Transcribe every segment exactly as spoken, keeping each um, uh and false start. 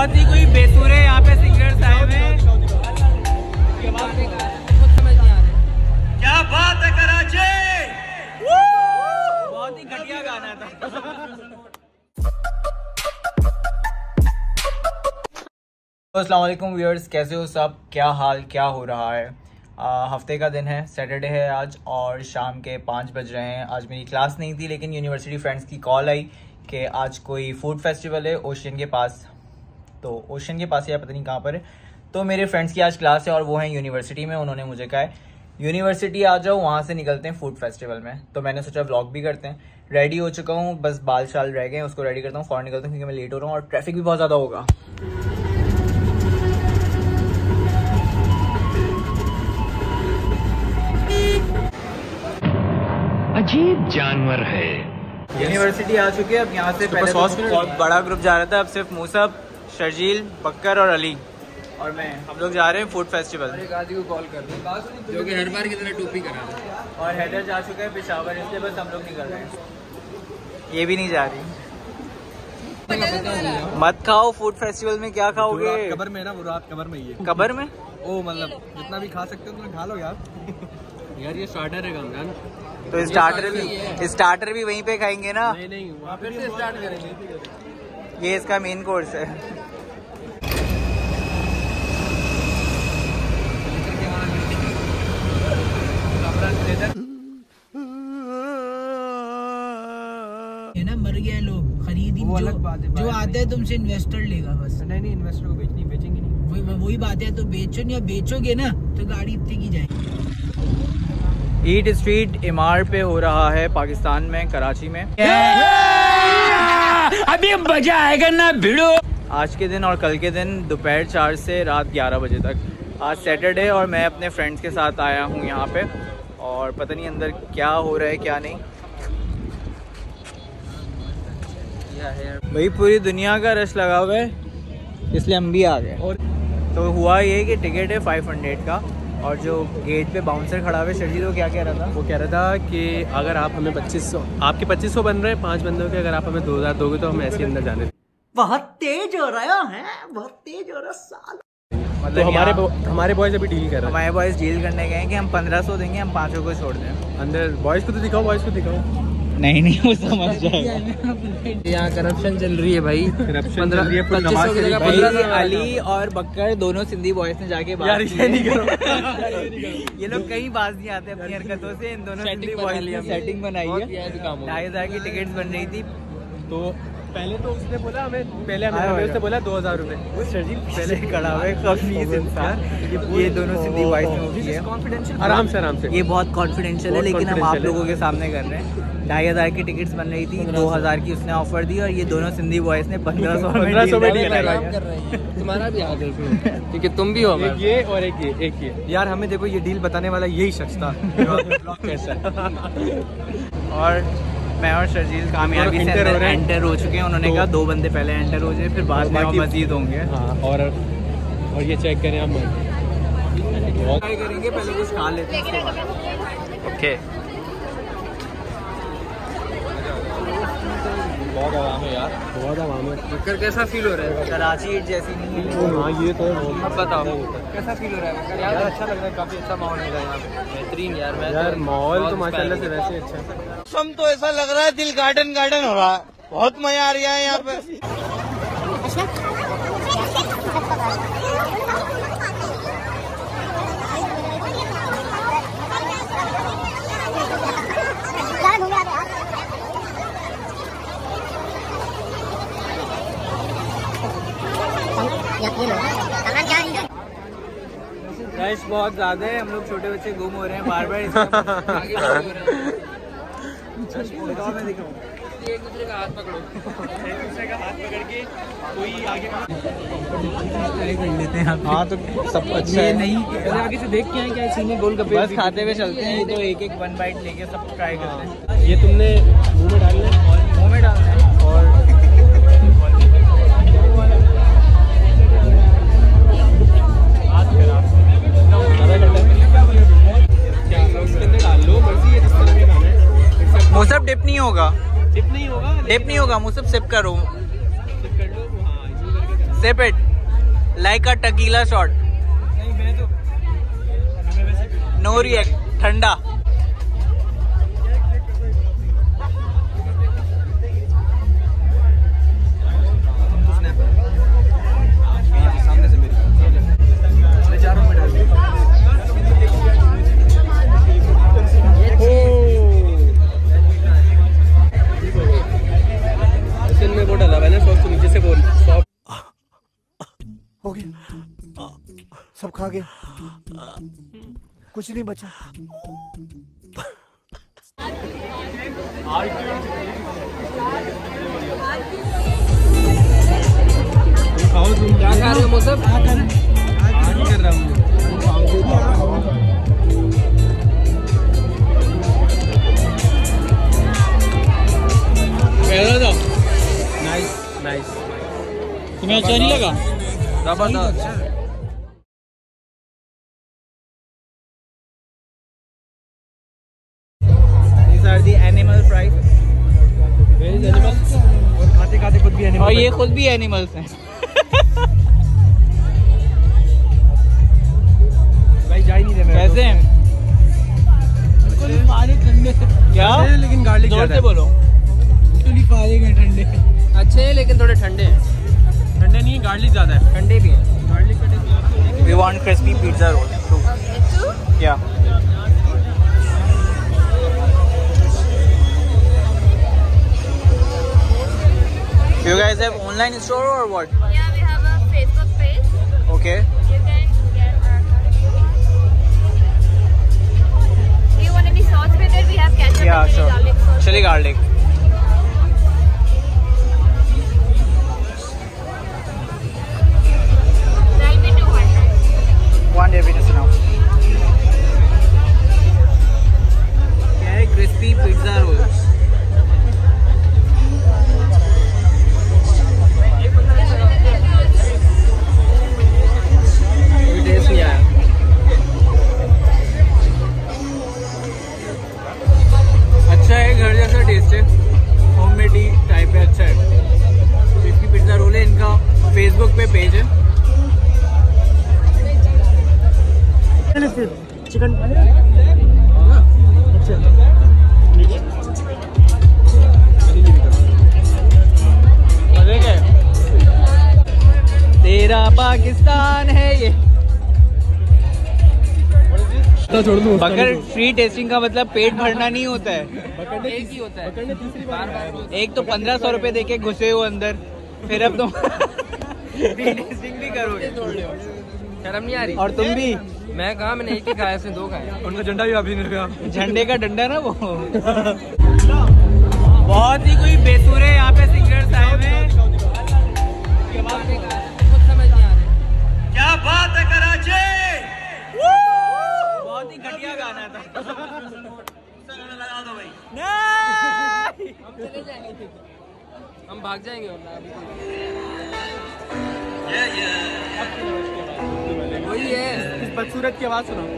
बहुत ही कोई बेसुरे यहाँ पे सिंगर्स आए हुए हैं। क्या बात है कराची, बहुत ही घटिया गाना था। अस्सलाम वालेकुम व्यूअर्स, कैसे हो सब, क्या हाल, क्या हो रहा है। आ, हफ्ते का दिन है, सैटरडे है आज और शाम के पाँच बज रहे हैं। आज मेरी क्लास नहीं थी लेकिन यूनिवर्सिटी फ्रेंड्स की कॉल आई कि आज कोई फूड फेस्टिवल है ओशियन के पास, तो ओशियन के पास या पता नहीं कहाँ पर है। तो मेरे फ्रेंड्स की आज क्लास है और वो हैं यूनिवर्सिटी में। उन्होंने मुझे कहा है यूनिवर्सिटी आ जाओ, वहाँ से निकलते हैं फूड फेस्टिवल में। तो मैंने सोचा व्लॉग भी करते हैं। रेडी हो चुका हूँ, बस बाल शाल रह गए, उसको रेडी करता हूँ, फौरन निकलता हूँ क्योंकि मैं लेट हो रहा हूँ और ट्रैफिक भी बहुत ज़्यादा होगा। अजीब जानवर है। यूनिवर्सिटी आ चुकी है। अब यहाँ से पहले तो बहुत बड़ा ग्रुप जा रहा था, अब सिर्फ मूसब, शर्जील, बक्कर और अली और मैं, हम लोग जा रहे हैं फूड फेस्टिवल। गाजी को कॉल कर दो जो कि हर बार की तरह टोपी करा रहा है। और हैदर जा चुका है पेशावर, इसलिए बस हम लोग निकल रहे हैं। ये भी नहीं जा रही। मत खाओ, फूड फेस्टिवल में क्या खाओगे? कबर में ना, वो रात कबर में ही है। कबर में ओ मतलब जितना भी खा सकते हो उतना खा लो यार। यार ये स्टार्टर है गमजान, तो स्टार्टर भी स्टार्टर भी वहीं पे खाएंगे ना? नहीं नहीं वहाँ पे से स्टार्ट करेंगे। ये इसका मेन कोर्स है। है ना, मर गए लोग, खरीद ही वो जो, अलग बात है, जो आता है तुमसे इन्वेस्टर लेगा बस। नहीं नहीं इन्वेस्टर को बेचनी बेचेंगे नहीं। वही वही बात है, तो बेचो या बेचोगे ना तो गाड़ी इतनी की जाएगी। ईट स्ट्रीट इमार पे हो रहा है पाकिस्तान में, कराची में। अभी मजा आएगा ना भिड़ो। आज के दिन और कल के दिन दोपहर चार से रात ग्यारह बजे तक। आज सैटरडे और मैं अपने फ्रेंड्स के साथ आया हूँ यहाँ पे और पता नहीं अंदर क्या हो रहा है क्या नहीं। भाई पूरी दुनिया का रश लगा हुआ है, इसलिए हम भी आ गए। और तो हुआ ये कि टिकट है फाइव हंड्रेड का और जो गेट पे बाउंसर खड़ा हुआ है शर्जील, वो क्या कह रहा था? वो कह रहा था कि अगर आप हमें पच्चीस सौ आपके पच्चीस सौ बन रहे हैं पाँच बंदों के, अगर आप हमें दो हजार दोगे तो हम ऐसे अंदर जाने दें। बहुत तेज हो रहा है, बहुत तेज हो रहा साल। मतलब तो हमारे बो, हमारे बॉयज अभी डील कर रहे हैं। हमारे बॉयज डील करने गए हैं कि हम पंद्रह सौ देंगे, हम पाँचों को छोड़ दें। अंदर बॉयज को तो दिखाओ, बॉयज को दिखाओ। नहीं नहीं वो समझ जाएगा। यहाँ करप्शन चल रही है भाई, करप्शन चल रही है। पंद्रह अली और बक्कर दोनों सिंधी बॉयज ने जाके बात की है। ये लोग कहीं बाज नहीं आते अपनी हरकतों से। इन दोनों सिंधी बॉयज ने सेटिंग बनाई है, ढाई हजार की टिकट बन रही थी। तो पहले तो उसने बोला हमें, पहले हमें उसने बोला दो हजार रूपए। पहले खड़ा हुआ है कमीज इंसान। ये दोनों सिंधी बॉयज ने होती है। कॉन्फिडेंशियल, आराम से आराम से। ये बहुत कॉन्फिडेंशियल है लेकिन हम आप लोगों के सामने कर रहे हैं। ढाई हजार की टिकट्स बन रही थी, दो हजार की उसने ऑफर दी और ये दोनों सिंधी बॉयज ने पंद्रह सौ पंद्रह सौ में डील तुम्हारा भी हाथ है क्योंकि तुम भी हो। एक ये और एक ये, एक ये यार हमें देखो ये डील बताने वाला यही शख्स था। कैसा और मैं और शर्जील कामयाबी से अंदर एंटर हो चुके हैं। उन्होंने कहा दो बंदे पहले एंटर हो जाए, फिर बाद में मजीद होंगे। हाँ और और ये चेक करें हम ट्राई करेंगे, पहले कुछ खा लेते हैं। ओके बहुत आराम है यार, बहुत आराम है। बक्कर कैसा फील हो रहा है? कराची ईट जैसी नहीं है। हाँ ये तो अब बताओ कैसा फील हो रहा है? यार अच्छा लग रहा है, काफी अच्छा माहौल है यहाँ पे। बेहतरीन यार। मैं यार माहौल तो माशाल्लाह से वैसे अच्छा है। मौसम तो ऐसा लग रहा है दिल गार्डन गार्डन हो रहा है, बहुत मजा आ रहा है यहाँ पे। रश बहुत ज्यादा है, हम लोग छोटे बच्चे गुम हो रहे हैं बार बार। एक दूसरे का हाथ पकड़ो, एक दूसरे का हाथ पकड़ के कोई आगे कर लेते हैं। हाँ तो सब अच्छा है। नहीं आगे से देख के आए क्या सीने गोल गप्पे बस खाते हुए चलते हैं। ये तो एक एक वन बाइट लेके सब ट्राई करते हैं। ये तुमने मुंह में डालना है, मुंह में डालना है और मुसब डिप नहीं होगा, डिप नहीं होगा, डिप नहीं होगा मुसब सिप करो। Sip it like a tequila shot. No react. ठंडा. में वो डाला मैंने सॉस तो नीचे से बोल हो गया, सब खा गया, कुछ नहीं बचा। खाओ तुम क्या खा रहे हो मौसम? क्या कर रहा हूँ नाइस नाइस। तुम्हें अच्छा नहीं लगा? जबरदस्त। These are the animal fries. और खाते खाते खुद भी एनिमल। और ये खुद भी एनिमल्स हैं। भाई जा ही नहीं रहे। कैसे हैं? क्या? लेकिन गार्लिक जोर से बोलो। ठंडे अच्छे हैं लेकिन थोड़े ठंडे हैं। ठंडे नहीं है, गार्लिक ज्यादा है। ठंडे भी हैं। गार्लिक का taste. We want crispy pizza roll too. Yeah. You guys have online store or what? Yeah, we have a Facebook page. Okay. You can get our Do you want any sauce with it? We have ketchup Yeah, and chili sure. garlic sauce. Chili garlic. That'll be two hundred. One happiness now. क्या है? Crispy pizza roll. Test नहीं आया। अच्छा है, घर जैसा test है, homemade type है, अच्छा है। क्रिस्पी पिज्जा रोल है, इनका फेसबुक पे पेज है। चिकन तेरा पाकिस्तान है ये। छोड़ दूँ। बकर फ्री टेस्टिंग का मतलब पेट भरना नहीं होता है। एक ही होता है। बार बार एक तो पंद्रह सौ रुपए देके घुसे हो अंदर, फिर अब तुम फ्री टेस्टिंग भी करोगे। शर्म नहीं आ रही? और तुम भी? मैं कहा मैंने एक ही खाया, इसने दो खाए। उनका झंडा भी अभी नहीं लगा। झंडे का डंडा ना वो। बहुत ही कोई बेसुरे यहाँ पे सिंगर्स आए हुए हैं। कुछ समझ नहीं आ रहा। क्या बात है कराची। बहुत ही घटिया गाना था। लगा दो भाई। नहीं! हम चले जाएंगे, हम भाग जाएंगे। वही है, इस बदसूरत की आवाज सुनो।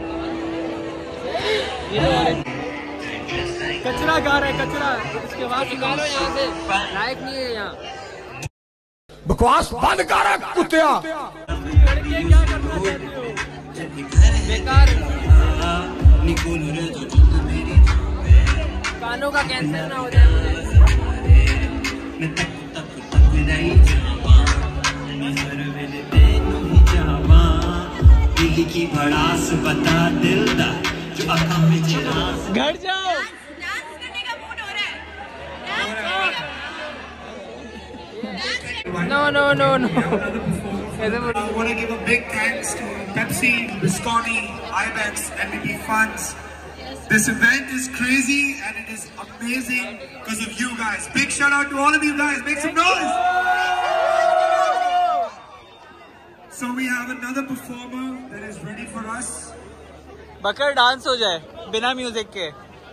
कचरा गा रहा है, कचरा। इसकी आवाज निकालो यहाँ से, लायक नहीं है यहाँ। बकवास बंद कर कुत्तिया। क्या करना चाहते हो? बेकार। कानों का कैंसर ना हो जाए मुझे। दिल की भड़ास बता दिलदार जो आँखों में चिरास। घर जाओ। डांस करने का मूड हो रहा है। No, no, no, no. I want to give a big thanks to Pepsi, Visconti, Ibex, N B P Funds. This event is crazy and it is amazing because of you guys. Big shout out to all of you guys. Make some noise. So we have another performer that is ready for us. बकर dance हो जाए बिना music के।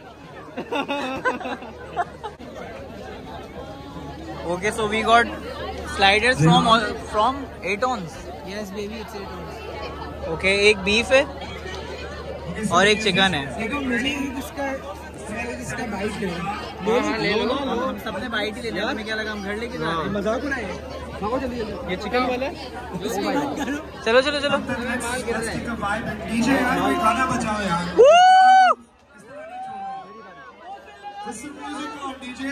Okay, so we got sliders from from eight ons. Yes, baby, it's eight ons. Okay, एक beef है और एक chicken है। देखो मुझे इसका इसका बाइट ले लो। हाँ, ले लो। हम सबने बाइट ही ले लिया। हमें क्या लगा हम घर लेके जा रहे हैं। मजाक उड़ाए। ये चिकन वाला है। चलो चलो चलो डीजे यार कोई गाना बजाओ यार। Listen music on DJ.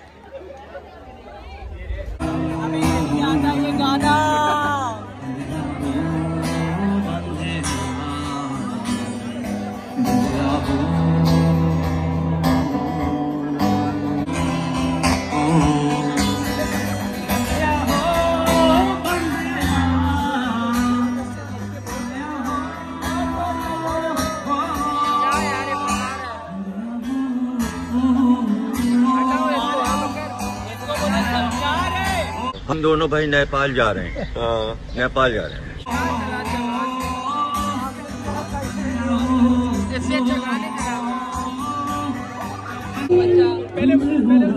याद ये गाना हम दोनों भाई नेपाल जा रहे हैं। नेपाल जा रहे हैं। पहले पहले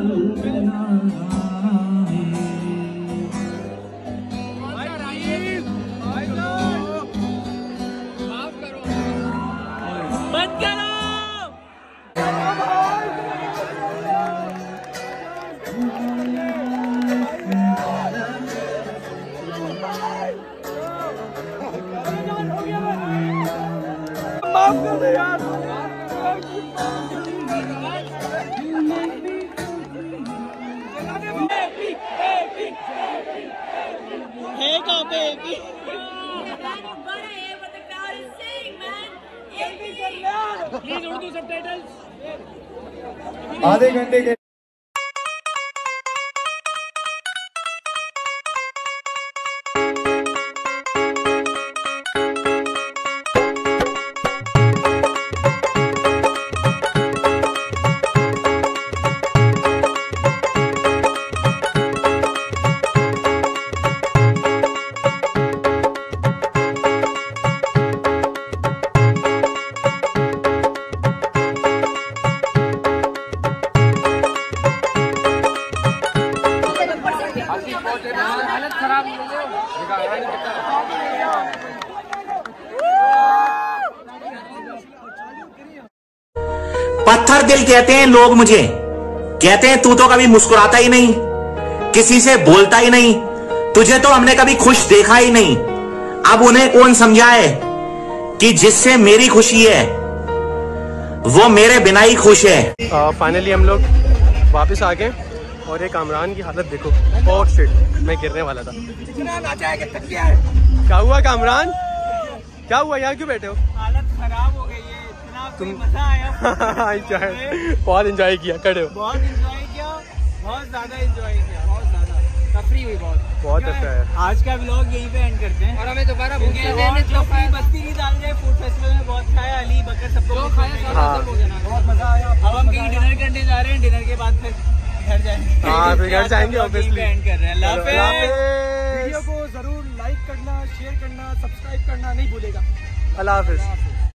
बंद करो। माफ कर दे यार। है कहाँ पे प्लीज उर्दू सबटाइटल्स आधे घंटे के हालत खराब पत्थर दिल कहते हैं लोग मुझे, कहते हैं तू तो कभी मुस्कुराता ही नहीं, किसी से बोलता ही नहीं, तुझे तो हमने कभी खुश देखा ही नहीं। अब उन्हें कौन समझाए कि जिससे मेरी खुशी है वो मेरे बिना ही खुश है। फाइनली हम लोग वापस आ गए और ये कामरान की हालत देखो। ओह शिट, मैं गिरने वाला था। क्या हुआ कामरान, क्या हुआ, यहाँ क्यों बैठे हो? हालत खराब हो गई है। इतना तुम मजा आया। बहुत एंजॉय किया, खड़े हो। बहुत एंजॉय किया, बहुत ज्यादा एंजॉय किया, बहुत ज्यादा तफरी हुई। बहुत बहुत अच्छा है। आज का व्लॉग यहीं पे एंड करते हैं और हमें दोबारा भूख लगी है। बस्ती की दाल जाए फूड फेस्टिवल में बहुत खाया, अली बकर सबको खाया, बहुत मजा आया। अब हम कहीं डिनर करने जा रहे हैं, डिनर के बाद फिर घर जाएंगे। हाँ फिर घर जाएंगे ऑब्वियसली। एंड कर रहे हैं। अल्लाह हाफिज़। वीडियो को जरूर लाइक करना, शेयर करना, सब्सक्राइब करना नहीं भूलेगा। अल्लाह हाफिज़।